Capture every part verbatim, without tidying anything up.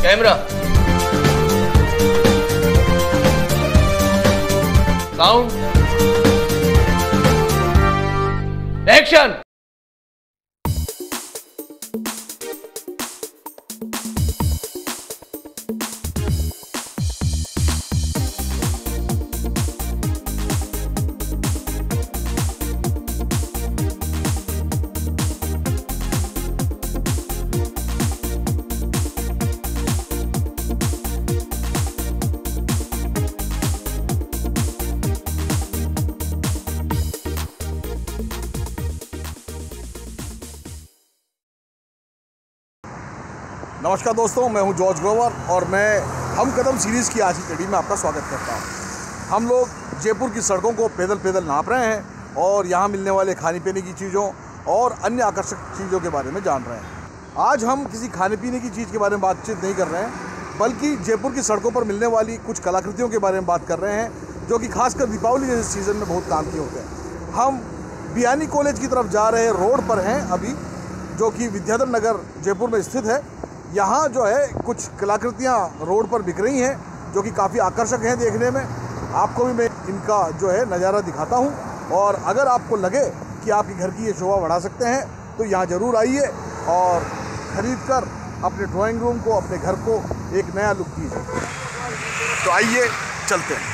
Camera, sound, action. नमस्कार दोस्तों, मैं हूं जॉर्ज ग्रोवर और मैं हम कदम सीरीज़ की आज की कड़ी में आपका स्वागत करता हूं। हम लोग जयपुर की सड़कों को पैदल पैदल नाप रहे हैं और यहां मिलने वाले खाने पीने की चीज़ों और अन्य आकर्षक चीज़ों के बारे में जान रहे हैं। आज हम किसी खाने पीने की चीज़ के बारे में बातचीत नहीं कर रहे हैं, बल्कि जयपुर की सड़कों पर मिलने वाली कुछ कलाकृतियों के बारे में बात कर रहे हैं, जो कि खासकर दीपावली जैसे सीज़न में बहुत काम के होते हैं। हम बियानी कॉलेज की तरफ जा रहे रोड पर हैं अभी, जो कि विद्याधर नगर जयपुर में स्थित है। यहाँ जो है कुछ कलाकृतियाँ रोड पर बिक रही हैं, जो कि काफ़ी आकर्षक हैं देखने में। आपको भी मैं इनका जो है नज़ारा दिखाता हूँ, और अगर आपको लगे कि आपके घर की ये शोभा बढ़ा सकते हैं तो यहाँ ज़रूर आइए और ख़रीद कर अपने ड्राइंग रूम को, अपने घर को एक नया लुक दीजिए। तो आइए चलते हैं।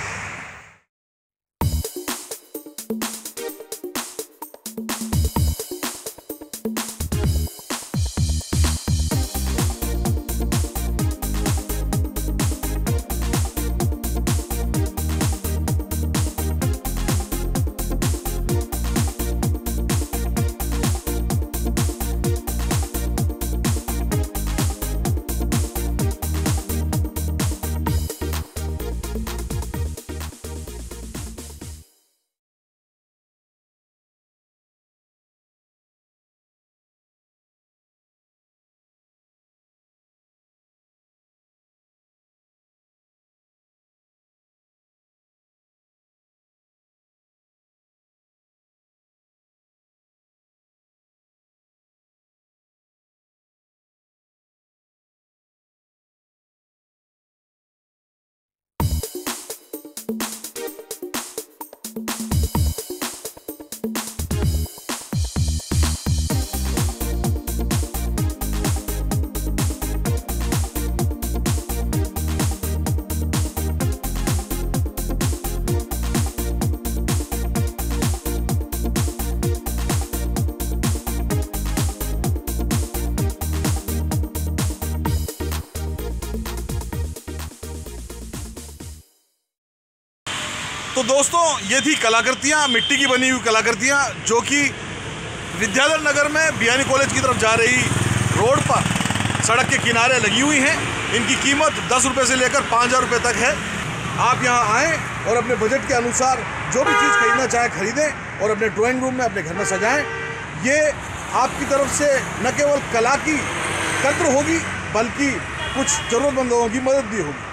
तो दोस्तों, ये थी कलाकृतियाँ, मिट्टी की बनी हुई कलाकृतियाँ, जो कि विद्याधर नगर में बियानी कॉलेज की तरफ जा रही रोड पर सड़क के किनारे लगी हुई हैं। इनकी कीमत दस रुपये से लेकर पाँच हज़ार रुपये तक है। आप यहाँ आएँ और अपने बजट के अनुसार जो भी चीज़ खरीदना चाहे खरीदें और अपने ड्राइंग रूम में, अपने घर में सजाएं। ये आपकी तरफ से न केवल कला की कद्र होगी, बल्कि कुछ ज़रूरतमंद लोगों की मदद भी होगी।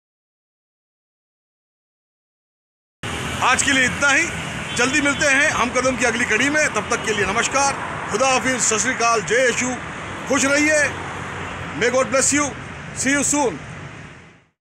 आज के लिए इतना ही। जल्दी मिलते हैं हम कदम की अगली कड़ी में। तब तक के लिए नमस्कार, खुदा हाफिज़, सत श्री अकाल, जय यशु, खुश रहिए। May God bless you, see you soon.